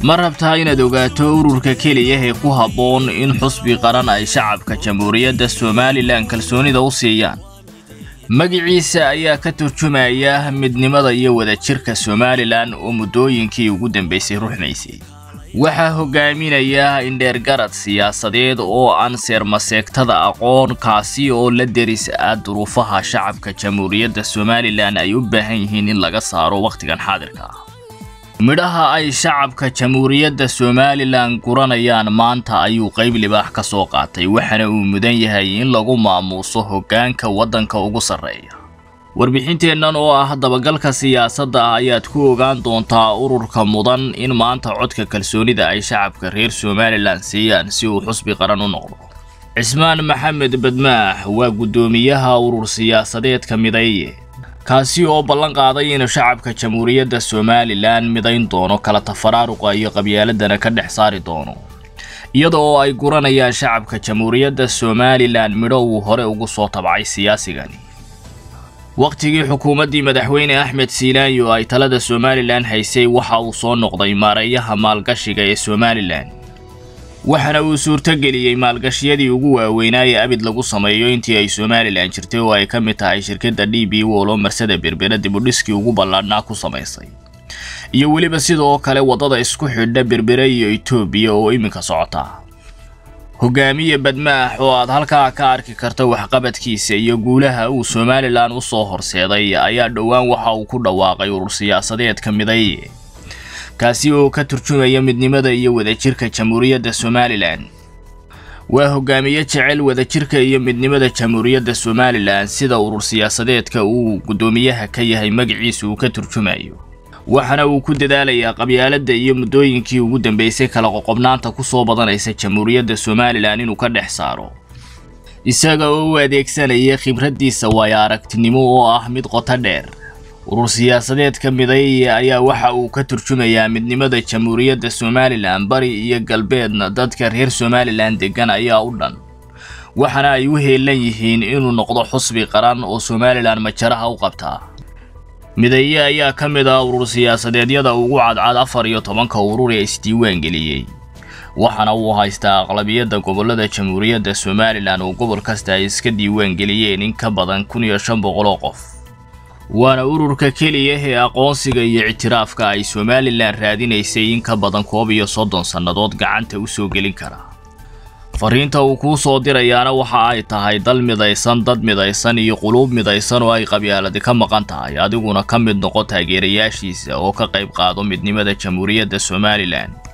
ma rabtaa inaad ogaato ururka keliya ee ku habboon in xusbi qaran ay shacabka Jamhuuriyadda Somaliland kalsoonida u siiyaan. Magaciisa ayaa ka turjumaya midnimada iyo wadajirka Somaliland oo muddooyinkii ugu dambeysay ruxmaysay. Waxa hogaaminaya indheergarad siyaasadeed oo aan seermaseegtada aqoon kaasi oo la deris duruufaha shacabka Jamhuuriyadda Somaliland ay u baahan yihiin in laga saaro waqtigan xaadirka ah. midhaha ay shacabka Jamhuuriyadda Somaliland guranayaan maanta ayuu qayb libaax ka soo qaatay waxana uu mudan yahay in lagu maamuuso hoggaanka waddanka ugu sareeya. warbixinteennan oo ah dabagalka siyaasadda ayaad ku ogaan doontaa ururka mudan in maanta codka kalsoonida ay shacabka reer Somaliland siiyaan si uu xusbi qaran u noqdo. Cismaan Maxamed Badmaax waa gudoomiyaha urur siyaasadeedka Mideeye kaasi oo ballan qaaday in shacabka Jamhuuriyadda Somaliland midayn doono kala tafaraaruqa iyo qabyaaladana ka dhex saari doono iyadoo ay guranayaan shacabka Jamhuuriyadda Somaliland midho uu hore ugu soo tabcay siyaasigani. waqtigii xukuumaddii madaxweyne Axmed Siilaanyo ay talada Somaliland haysay waxa uu soo noqday maareeyaha maalgashiga ee Somaliland waxana uu suurtageliyay maalgashiyadii ugu waaweynaa abid lagu sameeyo intii ay Somaliland jirtay oo ay ka mid tahay shirkadda DP World oo marsada berbera dib u dhiskii ugu ballaadhnaa ku samaysay iyo waliba sidoo kale wadada isku xidha berbera iyo Itoobiya oo iminka socota. hogaamiye Badmaax oo aad halkaa ka arki karto waxqabadkiisa iyo guulaha uu Somaliland u soo horseeday ayaa dhawaan waxa uu ku dhawaaqay urur siyaasadeedka Mideeye kaasi oo ka turjumaya midnimada iyo wadajirka Jamhuuriyadda Somaliland. waa hogaamiye jecel wadajirka iyo midnimada Jamhuuriyadda Somaliland sida urur siyaasadeedka uu gudoomiyaha ka yahay magaciisa uu ka turjumayo waxana uu ku dadaalayaa qabyaaladda iyo muddooyinkii ugu dambeysay kala qoqobnaanta ku soo badanaysa Jamhuuriyadda Somaliland inuu ka dhex saaro isaga oo u adeegsanaya khibraddiisa waaya aragtinimo oo ah mid qoto dheer. urur siyaasadeedka Mideeye ayaa waxa uu ka turjumayaa midnimada Jamhuuriyadda Somaliland bari iyo galbeedna dadka reer Somaliland degan ayaa u dhan waxana ay u heelan yihiin inuu noqdo xusbi qaran oo Somaliland majaraha u qabta. Mideeye ayaa ka mid ah urur siyaasadeedyada ugu cadcad 14 urur ee isdiiwaan geliyay waxana uu haystaa aqlabiyadda gobolada Jamhuuriyadda Somaliland oo gobol kasta ay iska diiwaan geliyeen in ka badan 1500 qof. waana ururka keliya ee aqoonsiga iyo ictiraafka ay Somaliland raadinaysay in ka badan 30 sannadood gacanta u soo gelin kara. fariinta uu ku soo dirayaana waxa ay tahay dal midaysan dad midaysan iyo quluub midaysan oo ay qabyaalad ka maqan tahay adiguna ka mid noqo taageerayaashiisa oo ka qayb qaado midnimada Jamhuuriyadda Somaliland.